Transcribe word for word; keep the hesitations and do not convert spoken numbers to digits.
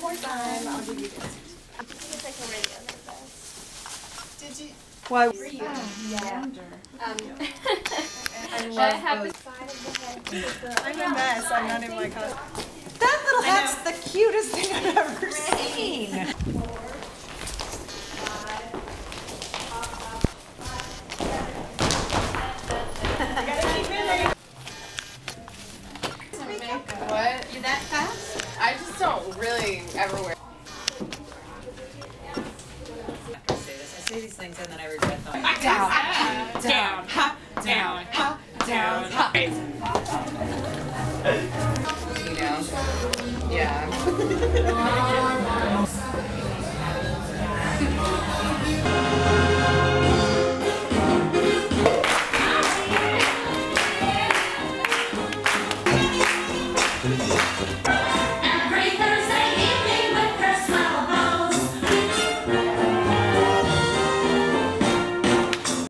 fourth time, I'll give you this. I guess I can wear the other vest. Did you? Why? For you. Yeah. Um, I but love I have those. the side of the head too, so I'm a mess. I'm not in my costume. That little I hat's know. the cutest thing I've ever seen. What? You that fast? I just don't really ever wear. I say these things and then I regret them. Down, down, hop, down, hop, down, hop. You know? Yeah.